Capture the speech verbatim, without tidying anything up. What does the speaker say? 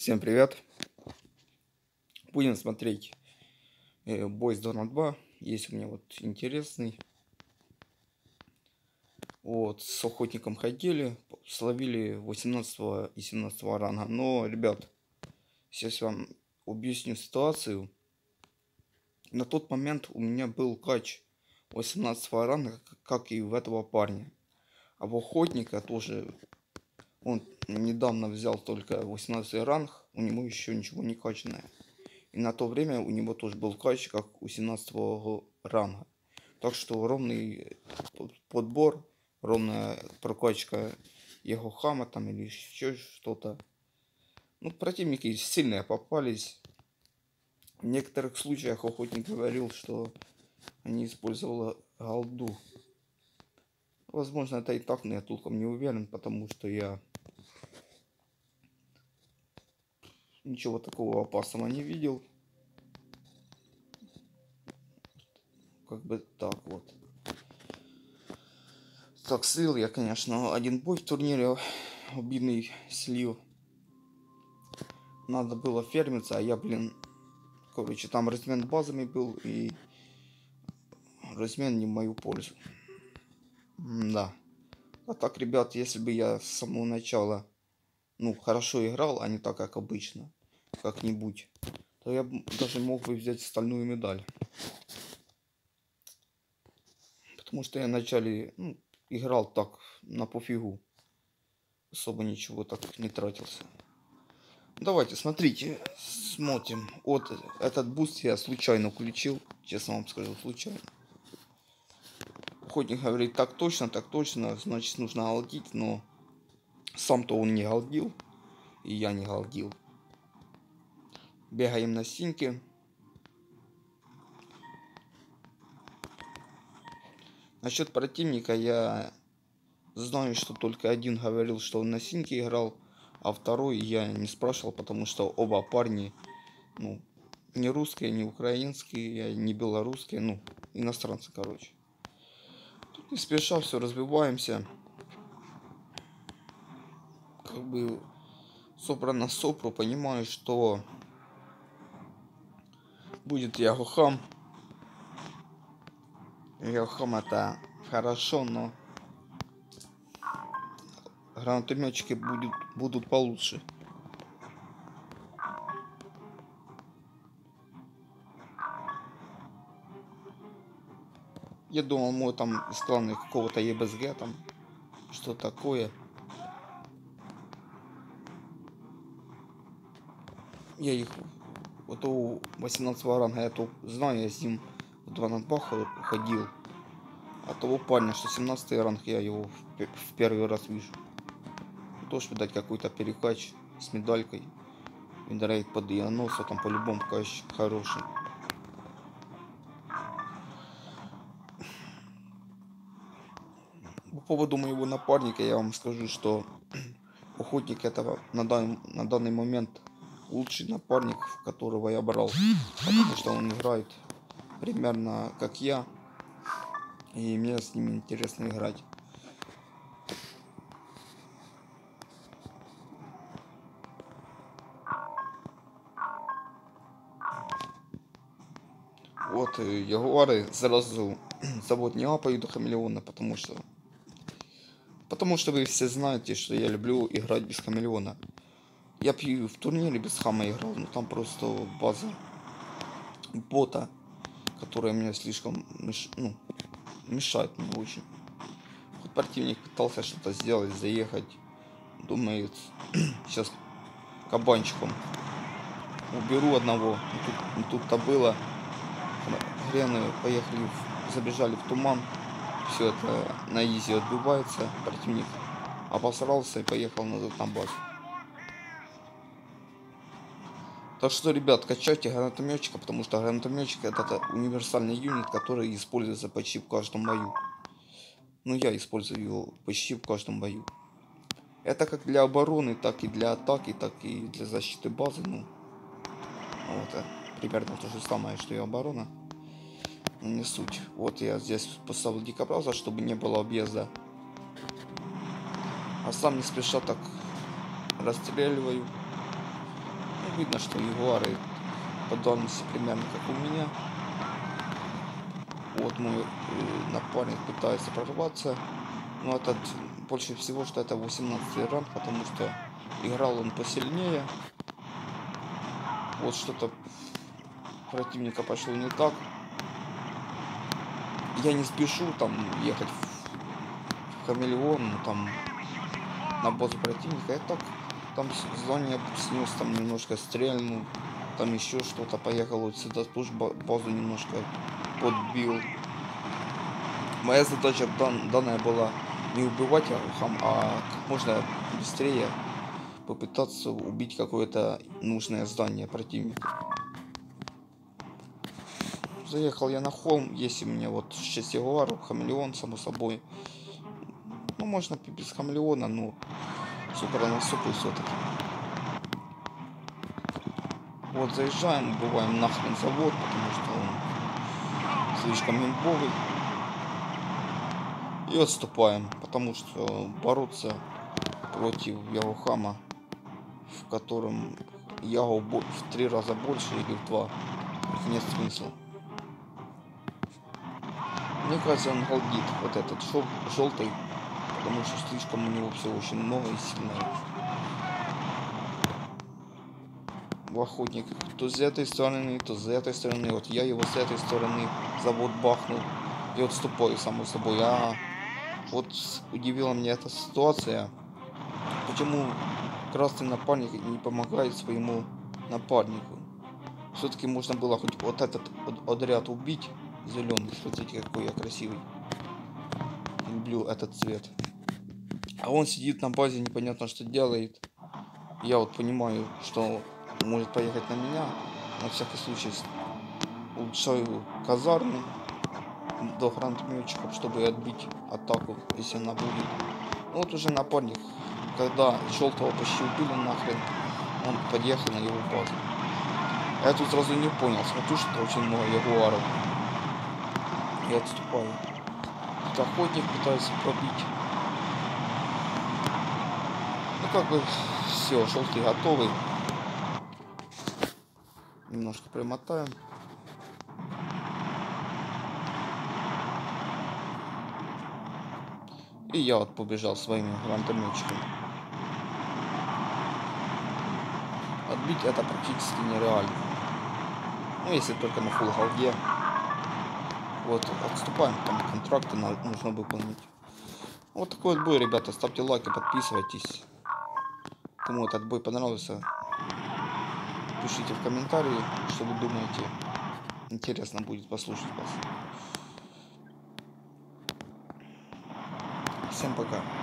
Всем привет! Будем смотреть э, бой с Дона два. Есть у меня вот интересный. Вот, с охотником ходили, словили восемнадцатого и семнадцатого ранга. Но, ребят, сейчас вам объясню ситуацию. На тот момент у меня был кач восемнадцатого ранга, как и у этого парня. А в охотника тоже, он недавно взял только восемнадцатый ранг, у него еще ничего не качанное. И на то время у него тоже был кач, как у семнадцатого ранга. Так что ровный подбор, ровная прокачка его хама там или еще что-то. Ну, противники сильные попались. В некоторых случаях охотник говорил, что они использовали голду. Возможно, это и так, но я толком не уверен, потому что я ничего такого опасного не видел. Как бы так вот. Так, слил я, конечно, один бой в турнире. Обидный слив. Надо было фермиться, а я, блин, короче, там размен базами был, и размен не в мою пользу. Да. А так, ребят, если бы я с самого начала, ну, хорошо играл, а не так, как обычно, как-нибудь, то я даже мог бы взять стальную медаль. Потому что я вначале, ну, играл так, на пофигу. Особо ничего так не тратился. Давайте, смотрите, смотрим. Вот этот буст я случайно включил, честно вам скажу, случайно. Охотник говорит, так точно, так точно, значит нужно галдить, но сам-то он не галдил, и я не галдил. Бегаем на синьке. Насчет противника я знаю, что только один говорил, что он на синьке играл, а второй я не спрашивал, потому что оба парни, ну, не русские, не украинские, не белорусские, ну, иностранцы, короче. Тут не спеша все разбиваемся. Как бы сопра на сопру, понимаю, что будет Ягохам. Ягохам это хорошо, но гранатометчики будут, будут получше. Я думал, мой там из клана какого-то ЕБСГ там, что такое. Я их, вот у восемнадцатого ранга я то знаю, я с ним в два на два ходил. А того парня, что семнадцатый ранг, я его в, в первый раз вижу. Тоже, видать, какой-то перекач с медалькой. Виндрейт под Ионоса, там по-любому кач хороший. По поводу моего напарника я вам скажу, что охотник этого на данный, на данный момент лучший напарник, которого я брал. Потому что он играет примерно как я. И мне с ними интересно играть. Вот ягуары сразу завод не лапают до хамелеона, потому что потому что вы все знаете, что я люблю играть без хамелеона. Я пью в турнире без хама играл, но там просто база бота, которая мне слишком меш... ну, мешает мне очень. Хоть противник пытался что-то сделать, заехать, думает, сейчас кабанчиком уберу одного. Не тут-то было. Хрены поехали, в... забежали в туман. Все это на изи отбивается. Противник обосрался и поехал назад на базу. Так что, ребят, качайте гранатометчика, потому что гранатометчик это, это универсальный юнит, который используется почти в каждом бою. Ну, я использую его почти в каждом бою. Это как для обороны, так и для атаки, так и для защиты базы. Ну, вот это примерно то же самое, что и оборона. Но не суть. Вот я здесь поставил дикобраза, чтобы не было объезда. А сам не спеша так расстреливаю. видно, что ягуары по дальности примерно как у меня. Вот мой э, напарник пытается прорваться. Но этот больше всего, что это восемнадцатый ранг, потому что играл он посильнее. Вот что-то противника пошло не так. Я не спешу там ехать в Хамелеон, ну, там на базу противника. Я так там здание снес, там немножко стрельнул, там еще что-то, поехал вот сюда, тоже базу немножко подбил. Моя задача дан, данная была не убивать Ярухам, а как можно быстрее попытаться убить какое-то нужное здание противника. Заехал я на холм, есть у меня вот шесть ягуаров, хамелеон, само собой. Ну, можно без хамелеона, но супер на супу все-таки. Вот заезжаем, убиваем нахрен завод, потому что он слишком имбовый. И отступаем, потому что бороться против Ярухама, в котором Ягу в три раза больше или в два, нет смысла. Мне кажется, он голдит, вот этот жел желтый, потому что слишком у него все очень много и сильное. В охотник то с этой стороны, то с этой стороны. Вот я его с этой стороны завод бахнул и отступаю, само собой. А вот удивила меня эта ситуация, почему красный напарник не помогает своему напарнику. Все-таки можно было хоть вот этот отряд убить, зеленый. Смотрите, какой я красивый. Люблю этот цвет. А он сидит на базе, непонятно что делает. Я вот понимаю, что может поехать на меня. На всякий случай улучшаю казармы до гранатометчиков, чтобы отбить атаку, если она будет. Ну, вот уже напарник, когда желтого почти убили нахрен, он подъехал на его базу. Я тут сразу не понял, смотрю, что очень много ягуаров. Я отступаю. Тут охотник пытается пробить. Ну как бы все, желтый готовый. Немножко примотаем. И я вот побежал своими гранатометчиками. Отбить это практически нереально. Ну, если только на фулл голде. Вот, отступаем, там контракты нужно выполнить. Вот такой вот бой, ребята. Ставьте лайки, подписывайтесь. Кому этот бой понравился, пишите в комментарии, что вы думаете. Интересно будет послушать вас. Всем пока.